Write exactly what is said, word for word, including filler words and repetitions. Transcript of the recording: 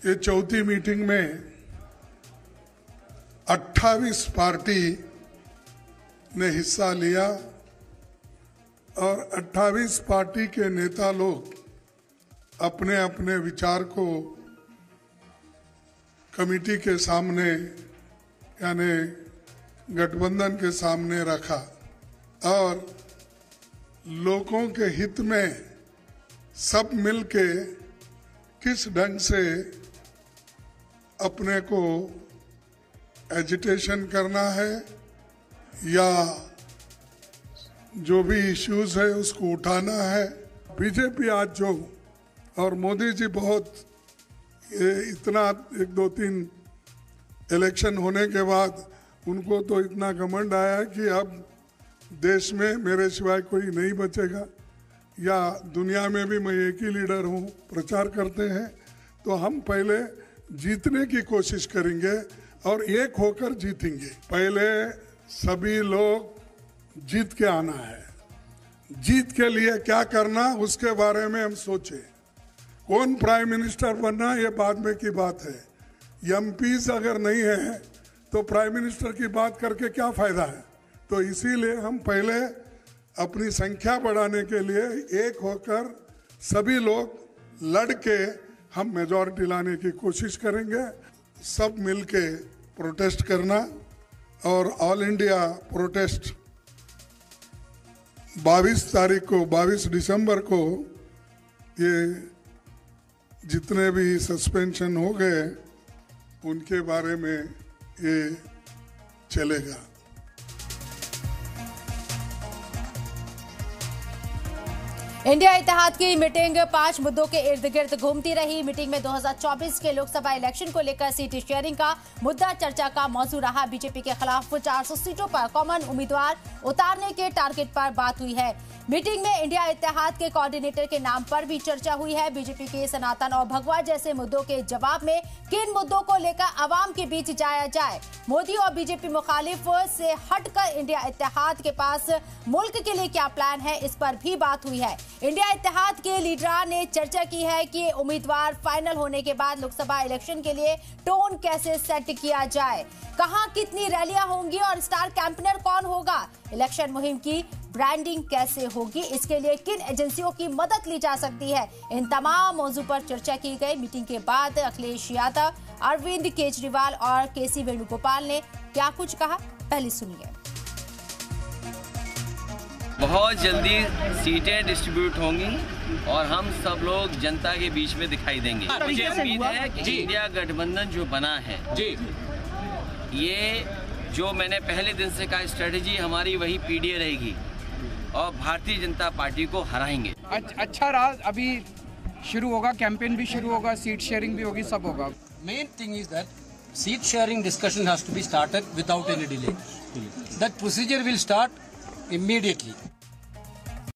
ये चौथी मीटिंग में अट्ठाईस पार्टी ने हिस्सा लिया और अट्ठाईस पार्टी के नेता लोग अपने अपने विचार को कमेटी के सामने यानी गठबंधन के सामने रखा और लोगों के हित में सब मिलके किस ढंग से अपने को एजिटेशन करना है या जो भी इश्यूज है उसको उठाना है। बीजेपी आज जो और मोदी जी बहुत ये इतना एक दो तीन इलेक्शन होने के बाद उनको तो इतना घमंड आया कि अब देश में मेरे सिवाय कोई नहीं बचेगा या दुनिया में भी मैं एक ही लीडर हूँ प्रचार करते हैं। तो हम पहले जीतने की कोशिश करेंगे और एक होकर जीतेंगे। पहले सभी लोग जीत के आना है, जीत के लिए क्या करना उसके बारे में हम सोचें। कौन प्राइम मिनिस्टर बनना ये बाद में की बात है। एमपीज अगर नहीं है तो प्राइम मिनिस्टर की बात करके क्या फायदा है। तो इसीलिए हम पहले अपनी संख्या बढ़ाने के लिए एक होकर सभी लोग लड़के हम मेजॉरिटी लाने की कोशिश करेंगे। सब मिलके प्रोटेस्ट करना और ऑल इंडिया प्रोटेस्ट बाईस तारीख को बाईस दिसंबर को ये जितने भी सस्पेंशन हो गए उनके बारे में ये चलेगा। इंडिया इत्तेहाद की मीटिंग पांच मुद्दों के इर्द गिर्द घूमती रही। मीटिंग में दो हज़ार चौबीस के लोकसभा इलेक्शन को लेकर सीट शेयरिंग का मुद्दा चर्चा का मौजू रहा। बीजेपी के खिलाफ चार सौ सीटों पर कॉमन उम्मीदवार उतारने के टारगेट पर बात हुई है। मीटिंग में इंडिया इत्तेहाद के कोऑर्डिनेटर के नाम पर भी चर्चा हुई है। बीजेपी के सनातन और भगवा जैसे मुद्दों के जवाब में किन मुद्दों को लेकर आवाम के बीच जाया जाए। मोदी और बीजेपी मुखालिफ से हटकर इंडिया इत्तेहाद के पास मुल्क के लिए क्या प्लान है, इस पर भी बात हुई है। इंडिया इत्तेहाद के लीडर ने चर्चा की है कि उम्मीदवार फाइनल होने के बाद लोकसभा इलेक्शन के लिए टोन कैसे सेट किया जाए, कहां कितनी रैलियां होंगी और स्टार कैंपेनर कौन होगा, इलेक्शन मुहिम की ब्रांडिंग कैसे होगी, इसके लिए किन एजेंसियों की मदद ली जा सकती है। इन तमाम मौजू पर चर्चा की गई। मीटिंग के बाद अखिलेश यादव, अरविंद केजरीवाल और केसी वेणुगोपाल ने क्या कुछ कहा, पहले सुनिए। बहुत जल्दी सीटें डिस्ट्रीब्यूट होंगी और हम सब लोग जनता के बीच में दिखाई देंगे। मुझे उम्मीद है कि इंडिया गठबंधन जो बना है जी, ये जो मैंने पहले दिन से कहा स्ट्रेटेजी हमारी वही पीडीए रहेगी और भारतीय जनता पार्टी को हराएंगे। अच्छा रहा, अभी शुरू होगा, कैंपेन भी शुरू होगा, सीट शेयरिंग भी होगी, सब होगा। Main thing is that seat sharing discussion has to be started without any delay. That procedure will start immediately.